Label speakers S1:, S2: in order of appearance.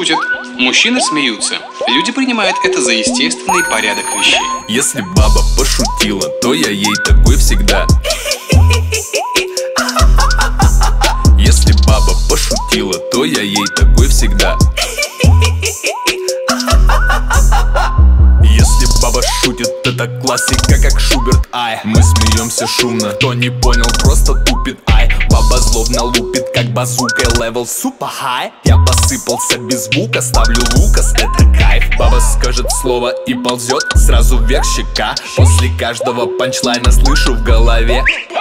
S1: шутит, мужчины смеются. Люди принимают это за естественный порядок вещей.
S2: Если баба пошутила, то я ей такой всегда. Если баба пошутила, то я ей такой всегда. Если баба шутит, это классика, как Шуберт, ай. Мы смеемся шумно, кто не понял, просто тупит, ай. Баба злобно лупит, как базукой, левел супер хай. Я посыпался без звука, ставлю Лукас, это кайф. Баба скажет слово и ползет сразу вверх щека. После каждого панчлайна слышу в голове: